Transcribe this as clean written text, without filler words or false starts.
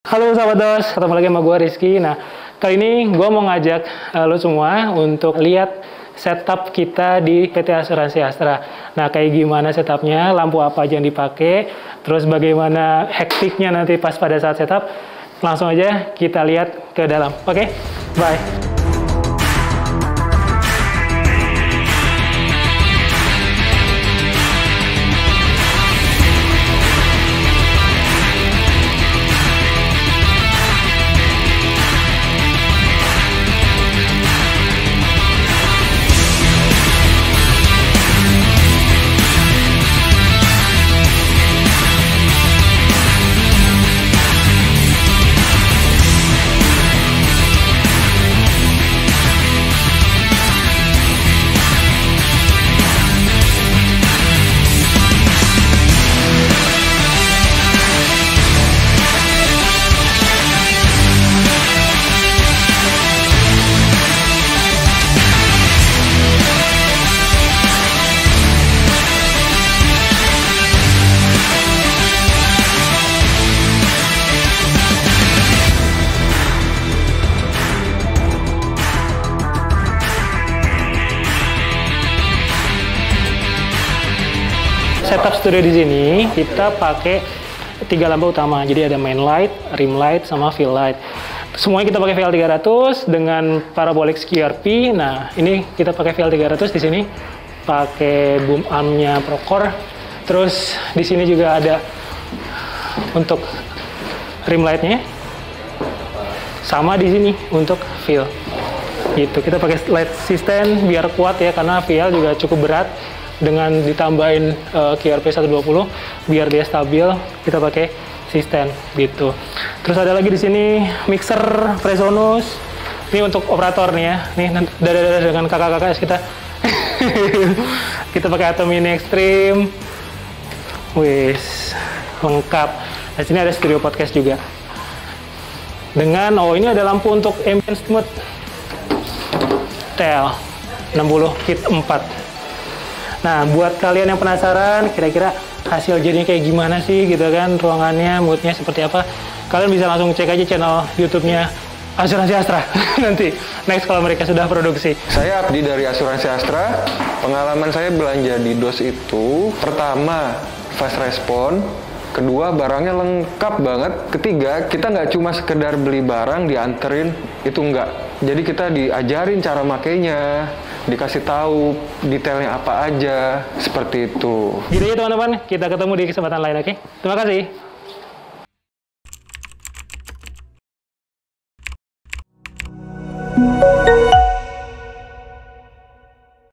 Halo sahabat DOS, ketemu lagi sama gue Rizky. Nah, kali ini gue mau ngajak lo semua untuk lihat setup kita di PT Asuransi Astra. Nah, kayak gimana setupnya, lampu apa aja yang dipakai, terus bagaimana hektiknya nanti pas pada saat setup. Langsung aja kita lihat ke dalam. Oke, bye. Setup studio di sini kita pakai 3 lampu utama. Jadi ada main light, rim light, sama fill light. Semuanya kita pakai VL300 dengan parabolic QRP. Nah, ini kita pakai VL300 di sini pakai boom armnya Procore. Terus di sini juga ada untuk rim lightnya. Sama di sini untuk fill. Gitu. Kita pakai light system biar kuat ya, karena VL juga cukup berat. Dengan ditambahin QRP 120 biar dia stabil, kita pakai sistem gitu. Terus ada lagi di sini mixer Presonus. Ini untuk operator nih ya. Nih dengan kakak-kakak kita. Kita pakai Atom Mini Extreme. Wis, lengkap. Di sini ada studio podcast juga. Dengan ini ada lampu untuk ambient smooth. TL 60 kit 4. Nah, buat kalian yang penasaran kira-kira hasil jadinya kayak gimana sih gitu kan, ruangannya, moodnya seperti apa, kalian bisa langsung cek aja channel YouTube-nya Asuransi Astra nanti next kalau mereka sudah produksi. Saya Abdi dari Asuransi Astra. Pengalaman saya belanja di DOS itu, pertama fast respon, kedua barangnya lengkap banget, ketiga kita nggak cuma sekedar beli barang dianterin, itu enggak. Jadi kita diajarin cara makainya, dikasih tahu detailnya apa aja, seperti itu. Gitu ya teman-teman, kita ketemu di kesempatan lain, oke? Terima kasih.